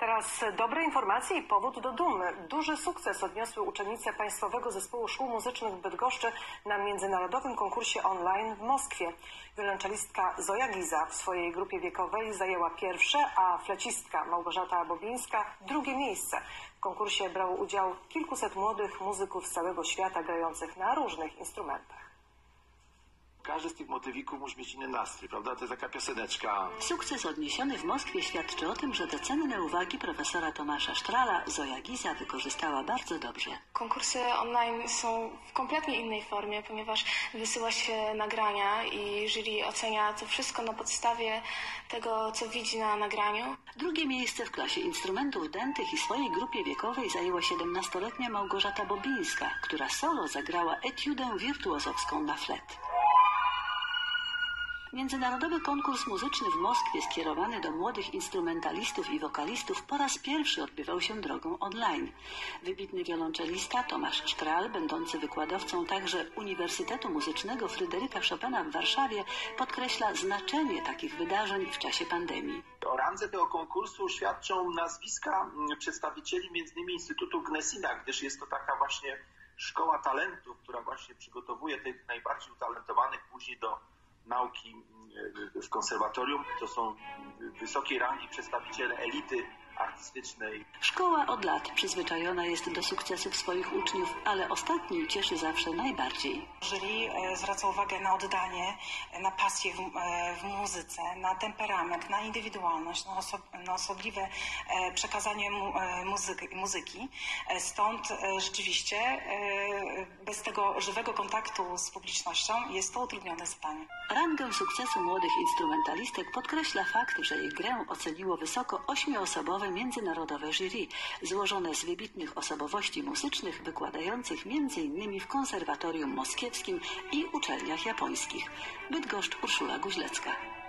Teraz dobre informacje i powód do dumy. Duży sukces odniosły uczennice Państwowego Zespołu Szkół Muzycznych w Bydgoszczy na międzynarodowym konkursie online w Moskwie. Wiolonczelistka Zoja Giza w swojej grupie wiekowej zajęła pierwsze, a flecistka Małgorzata Bobińska drugie miejsce. W konkursie brało udział kilkuset młodych muzyków z całego świata grających na różnych instrumentach. Każdy z tych motywików musi mieć inny nastrój, prawda? To jest taka pioseneczka. Sukces odniesiony w Moskwie świadczy o tym, że te cenne uwagi profesora Tomasza Sztrala Zoja Giza wykorzystała bardzo dobrze. Konkursy online są w kompletnie innej formie, ponieważ wysyła się nagrania i jury ocenia to wszystko na podstawie tego, co widzi na nagraniu. Drugie miejsce w klasie instrumentów dętych i swojej grupie wiekowej zajęła 17-letnia Małgorzata Bobińska, która solo zagrała etiudę wirtuozowską na flet. Międzynarodowy konkurs muzyczny w Moskwie skierowany do młodych instrumentalistów i wokalistów po raz pierwszy odbywał się drogą online. Wybitny wiolonczelista Tomasz Sztral, będący wykładowcą także Uniwersytetu Muzycznego Fryderyka Chopina w Warszawie, podkreśla znaczenie takich wydarzeń w czasie pandemii. O randze tego konkursu świadczą nazwiska przedstawicieli m.in. Instytutu Gnessina, gdyż jest to taka właśnie szkoła talentów, która właśnie przygotowuje tych najbardziej utalentowanych później do nauki w konserwatorium. To są wysokiej rangi przedstawiciele elity artystycznej. Szkoła od lat przyzwyczajona jest do sukcesów swoich uczniów, ale ostatni cieszy zawsze najbardziej. Jury zwraca uwagę na oddanie, na pasję w muzyce, na temperament, na indywidualność, na osobliwe przekazanie muzyki. Stąd rzeczywiście bez tego żywego kontaktu z publicznością jest to utrudnione zadanie. Rangę sukcesu młodych instrumentalistek podkreśla fakt, że ich grę oceniło wysoko 8-osobowe międzynarodowe jury, złożone z wybitnych osobowości muzycznych wykładających m.in. w Konserwatorium Moskiewskim i uczelniach japońskich. Bydgoszcz, Urszula Guźlecka.